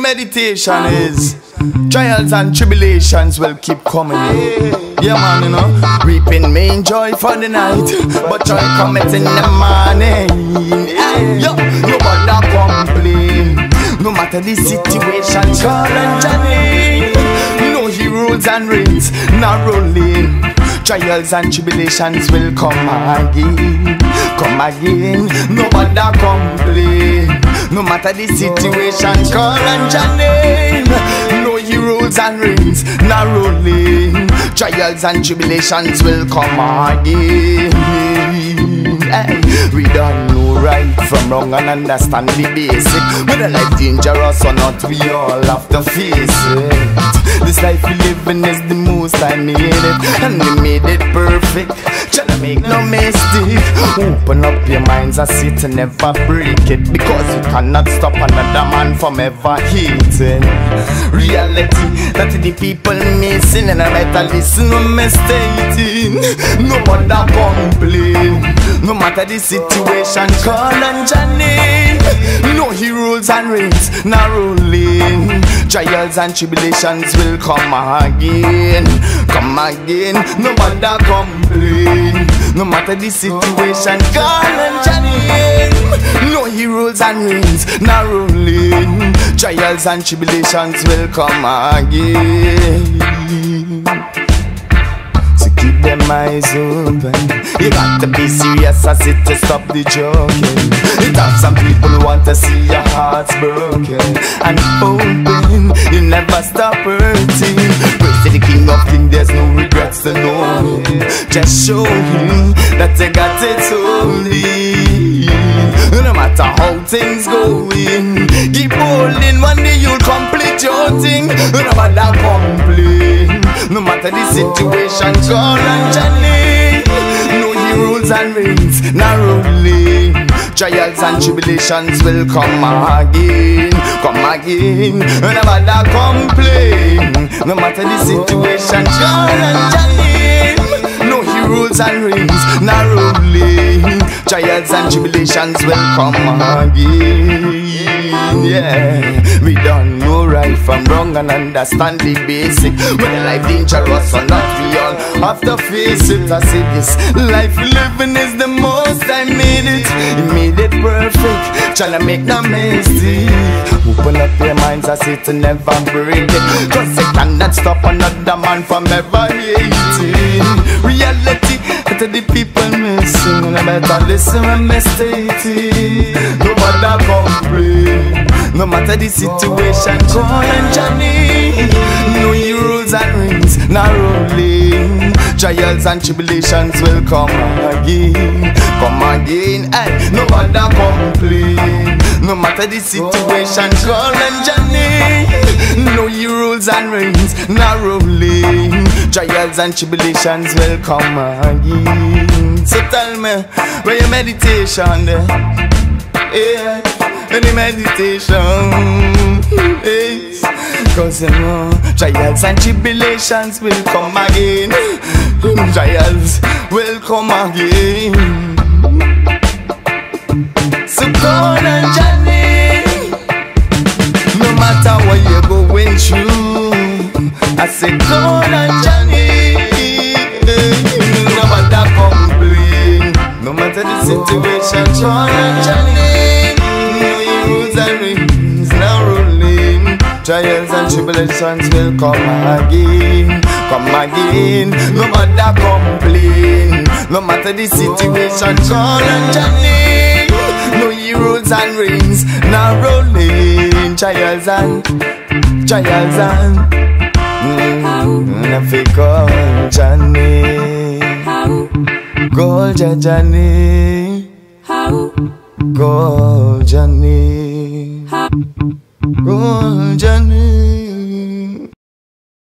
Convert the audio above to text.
your meditation is trials and tribulations will keep coming. Yeah man, you know, reaping main joy for the night, but joy cometh in the morning. Yo, no bother complain, no matter the situation. Call on Jredi. No he rules and reigns, not rolling. Trials and tribulations will come again, come again. No bother complain, no matter the situation. Call on Jredi. No he rules and reigns, not rolling. Trials and tribulations will come again. Hey, we don't know right from wrong and understand the basic. Whether life dangerous or not, we all have to face it. This life we live in is the most I made it, and we made it perfect. Tryna make no mistake. Open up your minds and see to never break it, because you cannot stop another man from ever hating. Reality that the people missing, and I better listen when me stating. No bother complain, no matter the situation. Call on Jredi. No he rules and reigns, not rolling. Trials and tribulations will come again, come again. No bother complain, no matter the situation. Call on Jredi. No he rules and reigns, not rolling. Trials and tribulations will come again. So keep them eyes open. You got to be serious as it to stop the joking. It have some people who want to see your hearts broken and open. You never stop hurting. Praise to the King of Kings, there's no regrets to know him. Just show him that you got it holy. No matter how things going, keep holding, one day you'll complete your thing. No matter complain, no matter the situation. Call on Jredi. No he rules and reigns, not rolling. Trials and tribulations will come again, come again. No matter complain, no matter the situation. Call on Jredi. No he rules and reigns, not rolling. Trials and tribulations will come again. Yeah, we don't know right from wrong and understand the basic. Whether life dangerous or not, we all have to face it. I say this life living is the most I made it. He made it perfect, tryna make no mistake. Open up your minds, I say to never break it, cause you cannot stop another man from ever hating. Reality to the people missing, and I better listen when me stating. No matter complain, no matter the situation. Call on Jredi. No he rules and reigns, not rolling. Trials and tribulations will come again, come again. Ay, no matter complain, no matter the situation. Call on Jredi. No he rules and reigns, not rolling. Trials and tribulations will come again. So tell me, where your meditation there? Yeah, any meditation is, cause you know trials and tribulations will come again. Trials will come again. So call on Jredi. No matter what you're going through, I say call on Jredi. No matter complain, no matter the situation. Call on Jredi. No he rules and reigns, now rolling. Trials and tribulations will come again, come again. No matter complain, no matter the situation. Call on Jredi. No he rules and reigns, now rolling. Trials and if we call Jredi, call Jredi, call Jredi, call Jredi.